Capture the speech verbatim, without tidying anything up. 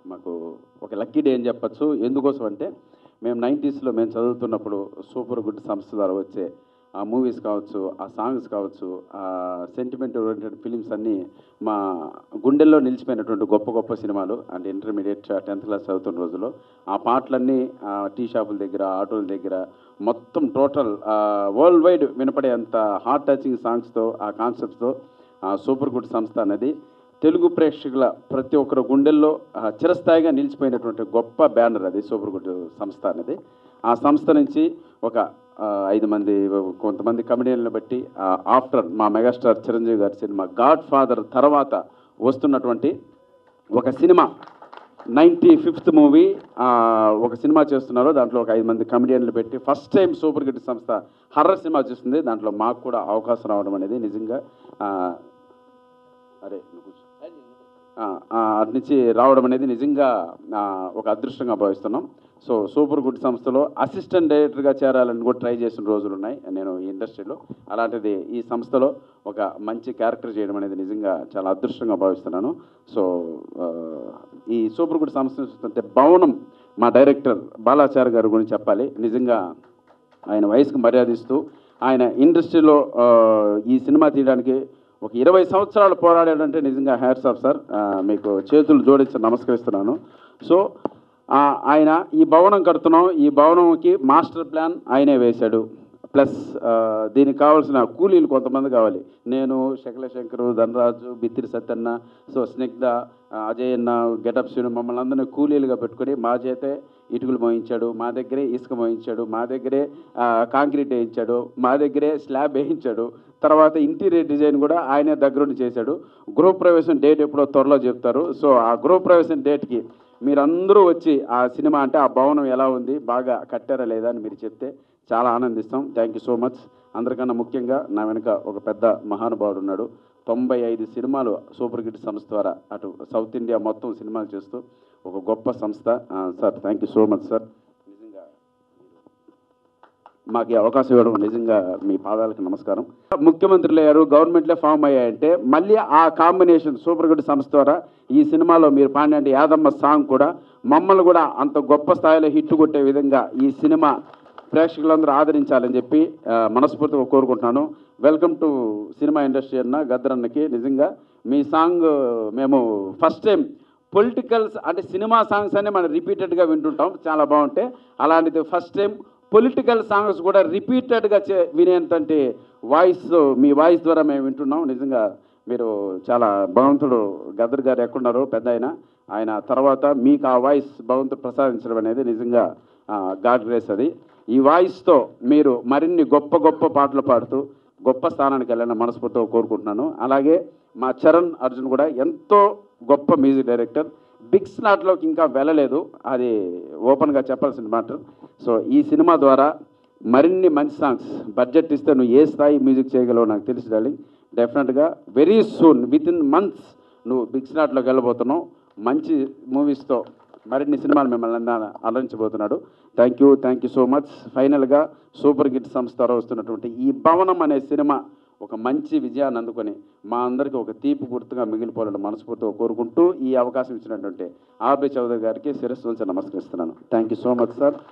మాకు ఒక lucky day అని చెప్పచ్చు. ఎందుకోసం అంటే మేము నైంటీస్లో మేము చదువుతున్నప్పుడు సూపర్ గుడ్ సంస్థ ద్వారా వచ్చే ఆ మూవీస్ కావచ్చు, ఆ సాంగ్స్ కావచ్చు, ఆ సెంటిమెంట్ ఓరియంటెడ్ ఫిలిమ్స్ అన్నీ మా గుండెల్లో నిలిచిపోయినటువంటి గొప్ప గొప్ప సినిమాలు. అంటే ఇంటర్మీడియట్ టెన్త్ క్లాస్ చదువుతున్న రోజుల్లో ఆ పాటలన్నీ టీ షాపుల దగ్గర, ఆటోల దగ్గర మొత్తం టోటల్ వరల్డ్ వైడ్ వినపడే అంత హార్ట్ టచింగ్ సాంగ్స్తో, ఆ కాన్సెప్ట్స్తో సూపర్ గుడ్ సంస్థ అనేది తెలుగు ప్రేక్షకుల ప్రతి ఒక్కరు గుండెల్లో చిరస్థాయిగా నిలిచిపోయినటువంటి గొప్ప బ్యానర్ అది సూపర్ గుడ్ సంస్థ అనేది. ఆ సంస్థ నుంచి ఒక ఐదు మంది కొంతమంది కమెడియన్లను బట్టి ఆఫ్టర్ మా మెగాస్టార్ చిరంజీవి గారి సినిమా గాడ్ ఫాదర్ తర్వాత వస్తున్నటువంటి ఒక సినిమా నైంటీ ఫిఫ్త్ మూవీ ఒక సినిమా చేస్తున్నారు. దాంట్లో ఒక ఐదు మంది కమెడియన్లు పెట్టి ఫస్ట్ టైం సూపర్ గుడ్ సంస్థ హర్రర్ సినిమా చేస్తుంది. దాంట్లో మాకు కూడా అవకాశం రావడం అనేది నిజంగా అరే అటు నుంచి రావడం అనేది నిజంగా ఒక అదృష్టంగా భావిస్తున్నాం. సో సూపర్ గుడ్ సంస్థలో అసిస్టెంట్ డైరెక్టర్గా చేరాలని కూడా ట్రై చేసిన రోజులు ఉన్నాయి నేను ఈ ఇండస్ట్రీలో. అలాంటిది ఈ సంస్థలో ఒక మంచి క్యారెక్టర్ చేయడం అనేది నిజంగా చాలా అదృష్టంగా భావిస్తున్నాను. సో ఈ సూపర్ గుడ్ సంస్థ చూస్తుంటే భవనం మా డైరెక్టర్ బాలాచారి గారి గురించి చెప్పాలి. నిజంగా ఆయన వయసుకు మర్యాదిస్తూ ఆయన ఇండస్ట్రీలో ఈ సినిమా తీయడానికి ఒక ఇరవై సంవత్సరాలు పోరాడాడంటే నిజంగా హ్యాట్స్ ఆఫ్ సార్, మీకు చేతులు జోడించి నమస్కరిస్తున్నాను. సో ఆయన ఈ భవనం కడుతున్నాం, ఈ భవనంకి మాస్టర్ ప్లాన్ ఆయనే వేశాడు. ప్లస్ దీనికి కావాల్సిన కూలీలు కొంతమంది కావాలి. నేను, శకల శంకరు, ధనరాజు, బిత్తిరి సత్యన్న, సో స్నిగ్ధ, అజయ్ అన్న, గెటప్ శ్రీను మమ్మల్ని అందరినీ కూలీలుగా పెట్టుకొని మా చేతే ఇటుకలు మోయించాడు, మా దగ్గరే ఇసుక మోయించాడు, మా దగ్గరే కాంక్రీట్ వేయించాడు, మా దగ్గరే స్లాబ్ వేయించాడు. తర్వాత ఇంటీరియర్ డిజైన్ కూడా ఆయనే దగ్గరుండి చేశాడు. గృహప్రవేశం డేట్ ఎప్పుడో త్వరలో చెప్తారు. సో ఆ గృహప్రవేశం డేట్కి మీరందరూ వచ్చి ఆ సినిమా అంటే ఆ భవనం ఎలా ఉంది, బాగా కట్టారా లేదా అని మీరు చెప్తే చాలా ఆనందిస్తాం. Thank you so much. అందరికన్నా ముఖ్యంగా నా వెనుక ఒక పెద్ద మహానుభావుడు ఉన్నాడు. తొంభై ఐదు సినిమాలు సూపర్ హిట్ సంస్థ ద్వారా అటు సౌత్ ఇండియా మొత్తం సినిమాలు చేస్తూ ఒక గొప్ప సంస్థ. Sir thank you so much sir. నిజంగా మాకు ఈ అవకాశం ఇవ్వడం నిజంగా మీ పాదాలకు నమస్కారం. ముఖ్యమంత్రులు అయ్యారు, గవర్నమెంట్లే ఫామ్ అయ్యాయంటే మళ్ళీ ఆ కాంబినేషన్ సూపర్ హిట్ సంస్థ ద్వారా ఈ సినిమాలో మీరు పాడిన యాదమ్మ సాంగ్ కూడా మమ్మల్ని కూడా అంత గొప్ప స్థాయిలో హిట్ కొట్టే విధంగా ఈ సినిమా ప్రేక్షకులందరూ ఆదరించాలని చెప్పి మనస్ఫూర్తిగా కోరుకుంటున్నాను. వెల్కమ్ టు సినిమా ఇండస్ట్రీ అన్న గద్దరన్నకి. నిజంగా మీ సాంగ్ మేము ఫస్ట్ టైం పొలిటికల్స్ అంటే సినిమా సాంగ్స్ అనే మనం రిపీటెడ్గా వింటుంటాం, చాలా బాగుంటాయి. అలాంటిది ఫస్ట్ టైం పొలిటికల్ సాంగ్స్ కూడా రిపీటెడ్గా చే వినేంతంటి వాయిస్ మీ వాయిస్ ద్వారా మేము వింటున్నాం. నిజంగా మీరు చాలా భగవంతుడు గద్దర్ గారు ఎక్కడున్నారో పెద్ద ఆయన, ఆయన తర్వాత మీకు ఆ వాయిస్ భగవంతుడు ప్రసాదించడం అనేది నిజంగా గాడ్ గ్రేస్ అది. ఈ వాయిస్తో మీరు మరిన్ని గొప్ప గొప్ప పాటలు పాడుతూ గొప్ప స్థానానికి వెళ్ళాలని మనస్ఫూర్తిగా కోరుకుంటున్నాను. అలాగే మా చరణ్ అర్జున్ కూడా ఎంతో గొప్ప మ్యూజిక్ డైరెక్టర్. బిగ్ స్లాట్లోకి ఇంకా వెళ్ళలేదు, అది ఓపెన్గా చెప్పాల్సిన మ్యాటర్. సో ఈ సినిమా ద్వారా మరిన్ని మంచి సాంగ్స్ బడ్జెట్ ఇస్తే నువ్వు ఏ స్థాయి మ్యూజిక్ చేయగలవో నాకు తెలిసి డార్లింగ్. డెఫినెట్గా very soon with in months నువ్వు బిగ్ స్లాట్లోకి వెళ్ళబోతున్నావు. మంచి మూవీస్తో మరిన్ని సినిమాలు మిమ్మల్ని అలరించబోతున్నాడు. Thank you thank you so much. ఫైనల్గా సూపర్ హిట్ సంస్థ ద్వారా వస్తున్నటువంటి ఈ భవనం అనే సినిమా ఒక మంచి విజయాన్ని అందుకొని మా అందరికీ ఒక తీపి గుర్తుగా మిగిలిపోవాలని మనస్ఫూర్తిగా కోరుకుంటూ ఈ అవకాశం ఇచ్చినటువంటి ఆర్బి చౌదరి గారికి శిరస్సు నుంచి నమస్కరిస్తున్నాను. Thank you so much sir.